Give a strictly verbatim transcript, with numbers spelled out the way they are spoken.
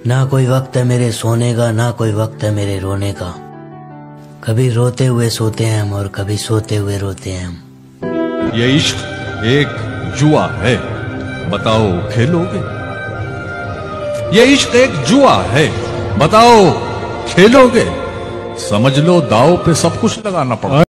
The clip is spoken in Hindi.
ना कोई वक्त है मेरे सोने का, ना कोई वक्त है मेरे रोने का। कभी रोते हुए सोते हैं हम और कभी सोते हुए रोते हैं हम। ये इश्क एक जुआ है, बताओ खेलोगे? ये इश्क एक जुआ है, बताओ खेलोगे? समझ लो दाव पे सब कुछ लगाना पड़ा।